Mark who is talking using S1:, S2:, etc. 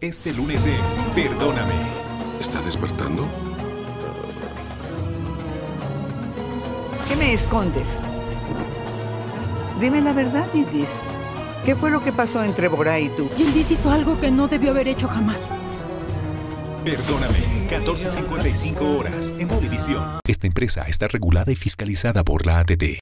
S1: Este lunes en Perdóname.
S2: ¿Está despertando?
S3: ¿Qué me escondes? Dime la verdad, Yildiz. ¿Qué fue lo que pasó entre Borá y tú?
S4: Yildiz hizo algo que no debió haber hecho jamás.
S1: Perdóname, 14:55 horas en Movilivisión. Esta empresa está regulada y fiscalizada por la ATT.